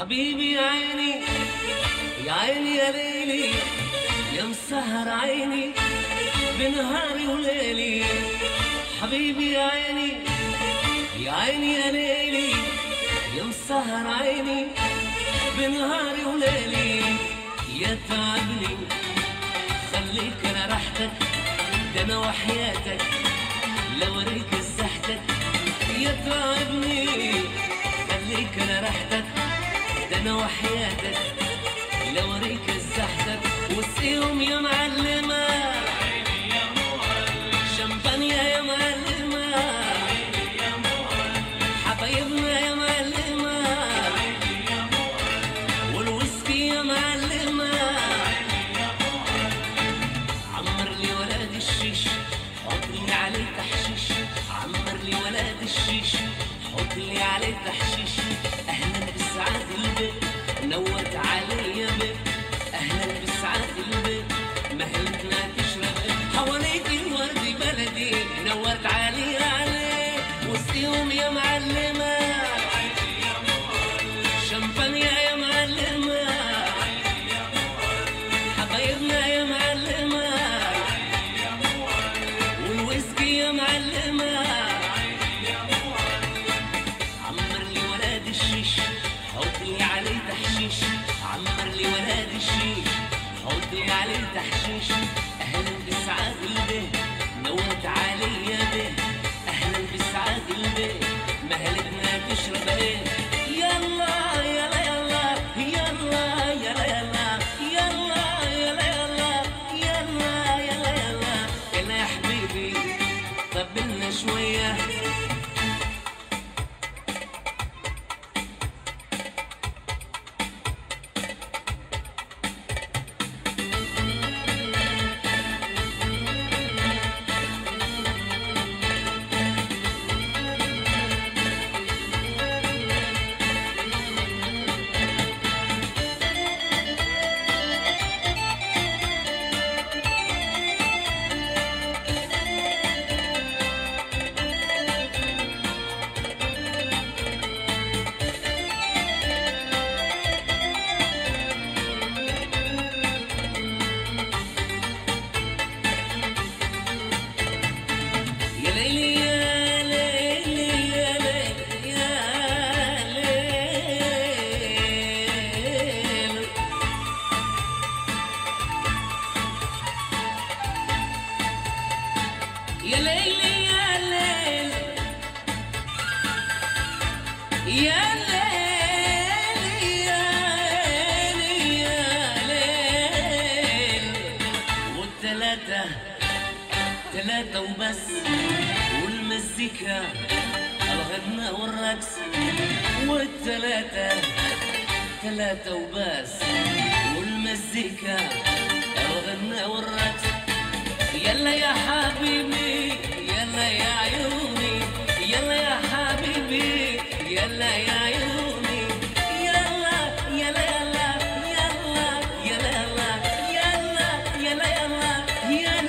حبيبي يا عيني يا عيني يا ليلي يا مسهر عيني بنهاري وليلي. حبيبي يا عيني يا عيني يا ليلي يا مسهر عيني بنهاري وليلي. يا تعبني خليك انا راحتك، ده انا وحياتك لو اوريك زحتك. يا تعبني خليك انا راحتك، ده انا وحياتك لو اوريك زحتك. واسقيهم يا معلمه شمبانيا يا معلمه، حبايبنا يا معلمه والويسكي يا معلمه. عمر لي ولاد الشيش حط لي عليه تحشيش، عمر لي ولاد الشيش حط لي عليه تحشيش. اهلا بسعاد البيت نورت علي يا بيت، اهلا بسعاد البيت مهلتنا تشرب حواليك الورد بلدي نورت علي عليه. وسقيهم يا معلمه شمبانيا يا معلمه، حبايبنا يا معلمه والويسكي يا معلمه. عمر لي ولاد الشيش حط لي عليه تحشيش، عمر لي ولاد الشيش حط لي عليه تحشيش. اهلا بسعاد البيت نورت علي يا بيه، اهلا بسعاد البيت مهلتنا تشرب ايه. يلا يلا يلا يلا يلا يلا يلا يلا يلا يلا يلا يلا يلا يا حبيبي طبلنا شويه. يا ليلي يا ليل يا ليل يا ليل يا ليل. والتلاتة تلاتة وبس، والمزيكا الغنى والرقص. والتلاتة تلاتة وبس، والمزيكا الغنى والرقص. يلا يا حبيبي يلا يا عيوني، يلا يا حبيبي يلا يا عيوني. يلا يلا يلا يلا يلا يلا يلا يلا يلا